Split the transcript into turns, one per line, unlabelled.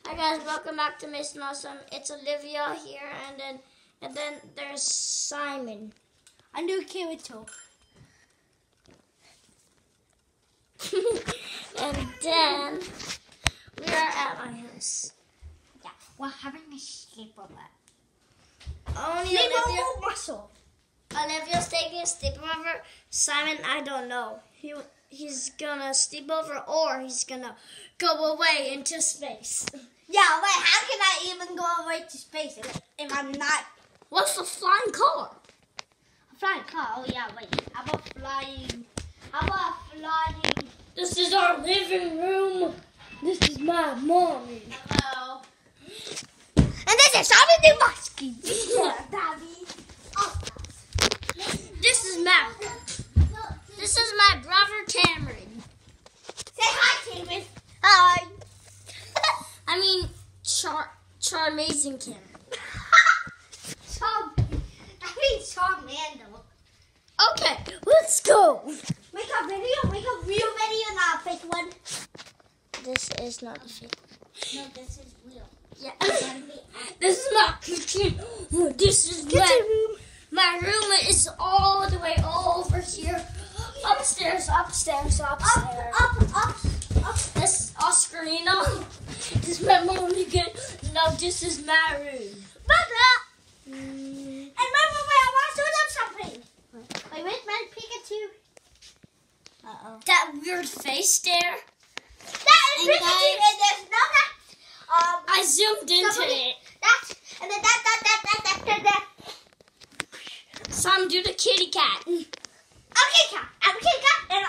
Hi guys, welcome back to Mission Awesome. It's Olivia here, and then there's Simon.
I knew Kirito.
And then we are at my house.
Yeah, we're having a sleepover.
Only
Sleepover muscle.
Olivia's taking a sleepover. Simon, I don't know. He's gonna sleep over or he's gonna go away into space.
Yeah, wait, how can I even go away to space if I'm not
What's the flying car?
a flying car? Oh yeah, wait. How about flying?
This is our living room. This is my mommy.
Hello. And this is Simon the Muskie. Yeah, Daddy.
This is Mac. This is my brother Cameron.
Say hi, Cameron. Hi.
I mean, Charmazing Cameron.
Charmando.
Okay, let's go.
Make a real video, not a fake one.
This is not a fake.
No, this is real.
Yeah. This is not kitchen. This is my room is all the way over here. Upstairs.
Up.
This is Oscarina. This is my mom again. No, this is my room.
And remember, I want to show them something. Wait, man, Pikachu. Uh-oh.
That weird face there.
That is
And
Pikachu,
guys-
and there's no that.
I zoomed into it.
And then that.
Some do the kitty cat.
I'm a kitty cat, and